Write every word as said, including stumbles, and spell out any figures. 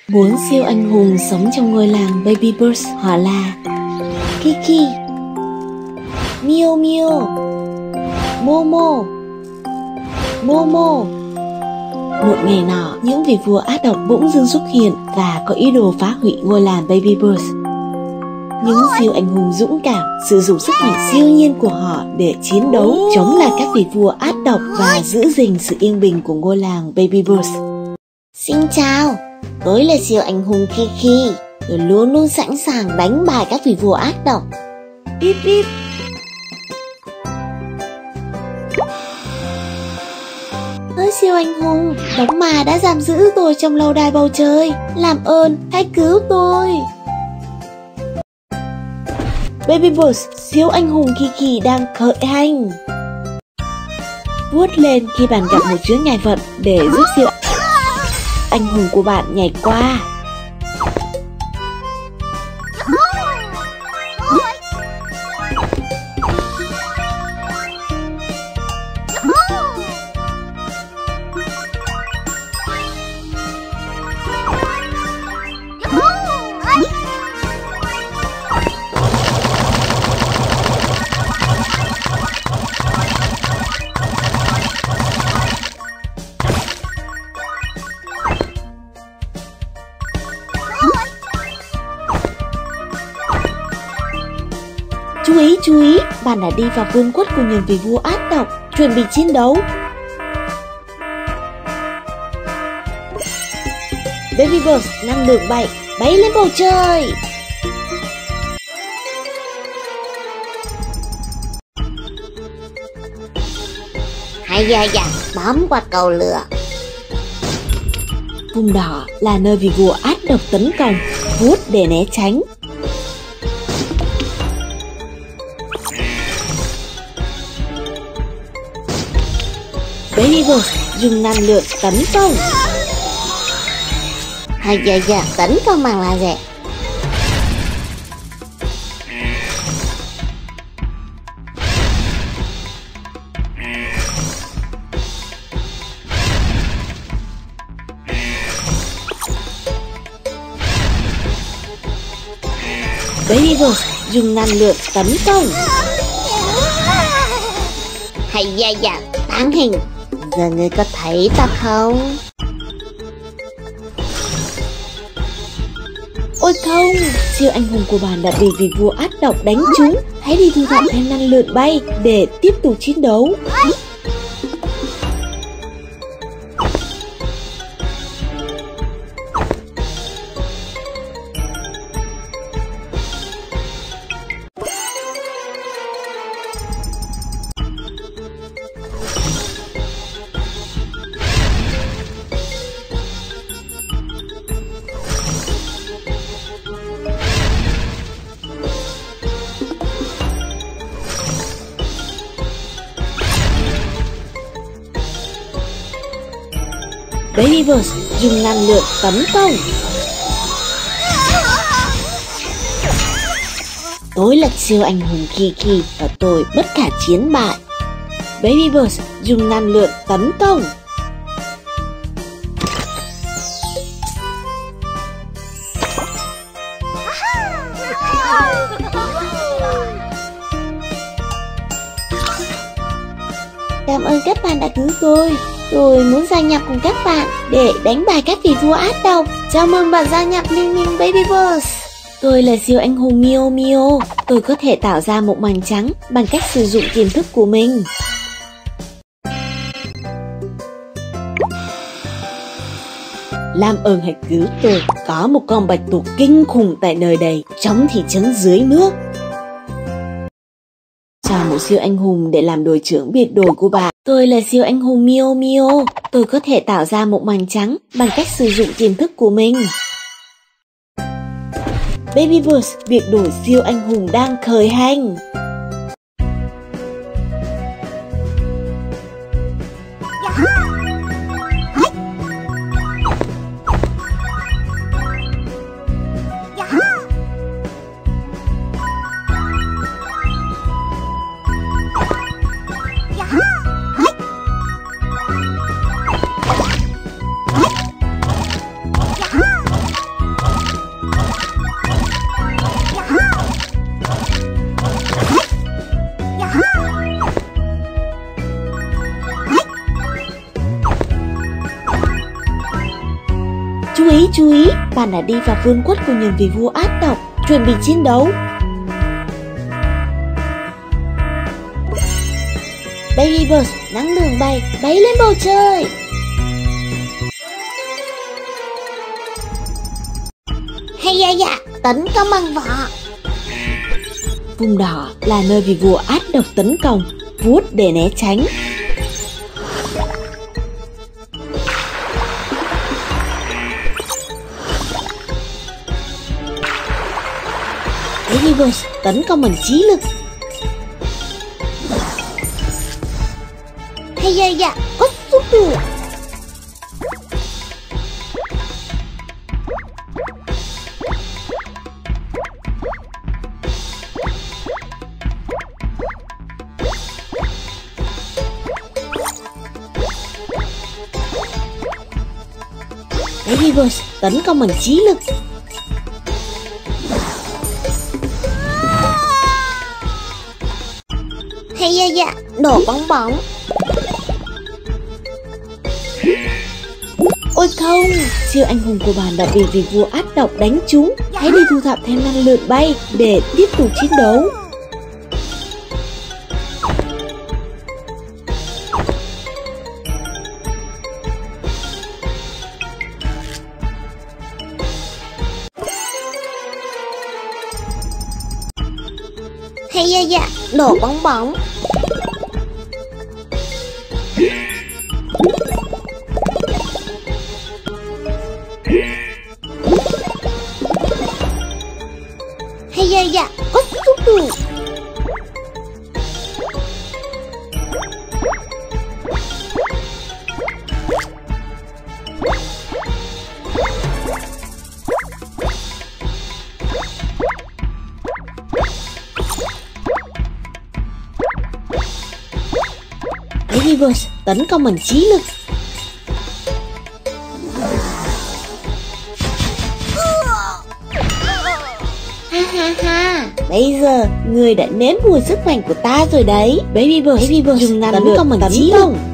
Bốn siêu anh hùng sống trong ngôi làng Baby Birds họ là Kiki, Mio Mio, Momo, Momo. Một ngày nọ, những vị vua ác độc bỗng dưng xuất hiện và có ý đồ phá hủy ngôi làng Baby Birds. Những siêu anh hùng dũng cảm sử dụng sức mạnh siêu nhiên của họ để chiến đấu chống lại các vị vua ác độc và giữ gìn sự yên bình của ngôi làng Baby Birds. Xin chào, tôi là siêu anh hùng Kiki. Tôi luôn luôn sẵn sàng đánh bại các vị vua ác độc. Bíp bíp. Ơi siêu anh hùng, bóng ma đã giam giữ tôi trong lâu đài bầu trời. Làm ơn, hãy cứu tôi. Baby Birds, siêu anh hùng Kiki đang khởi hành. Vuốt lên khi bạn gặp một chướng ngại vật để giúp siêu anh hùng của bạn nhảy qua. Chú ý, chú ý, bạn đã đi vào vương quốc của những vị vua ác độc, chuẩn bị chiến đấu. Baby Birds năng lượng bay, bay lên bầu trời. Hãy da dặn, bám qua cầu lửa. Vùng đỏ là nơi vị vua ác độc tấn công, vuốt để né tránh. Baby Birds dùng năng lượng tấn công. Hãy da dặn tấn công bằng laser. Baby Birds dùng năng lượng tấn công. Hãy da dặn tàng hình. Giờ ngươi có thấy ta không? Ôi không, siêu anh hùng của bạn đã bị vị vua ác độc đánh trúng. Hãy đi thu thập thêm năng lượng bay để tiếp tục chiến đấu. Baby Birds dùng năng lượng tấn công. Tôi là siêu anh hùng Kiki và tôi bất khả chiến bại. Baby Birds dùng năng lượng tấn công. Cảm ơn các bạn đã cứu tôi. Tôi muốn gia nhập cùng các bạn để đánh bại các vị vua ác độc. Chào mừng bạn gia nhập liên minh Baby Birds. Tôi là siêu anh hùng Mio Mio. Tôi có thể tạo ra một màn trắng bằng cách sử dụng tiềm thức của mình. Làm ơn hãy cứu tôi. Có một con bạch tuộc kinh khủng tại nơi đây, trong thị trấn dưới nước. Chào một siêu anh hùng để làm đội trưởng biệt đội của bạn. Tôi là siêu anh hùng Mio Mio. Tôi có thể tạo ra một màn trắng bằng cách sử dụng tiềm thức của mình. Baby Birds, biệt đội siêu anh hùng đang khởi hành. Chú ý, chú ý, bạn đã đi vào vương quốc của những vị vua ác độc. Chuẩn bị chiến đấu. Baby Bird năng lượng bay, bay lên bầu trời. Hay da dạ, tấn công bằng vỏ. Vùng đỏ là nơi vị vua ác độc tấn công, vuốt để né tránh. Baby Bird tấn công bằng trí lực. Hay da dạ, có xúc được. Baby Bird tấn công bằng trí lực. Hay da dạ, đổ bóng bóng. Ôi không, siêu anh hùng của bạn đã bị vị vua ác độc đánh trúng. Hãy đi thu thập thêm năng lượng bay để tiếp tục chiến đấu. Hay da dạ, đổ bóng bóng. Hay da dạ, có xúc được. Baby Bird tấn công bằng trí lực. Ha ha ha, bây giờ người đã nếm mùi sức mạnh của ta rồi đấy. Baby Bird, Baby Bird dùng năng tấn lượng công bằng tấn trí công. lực.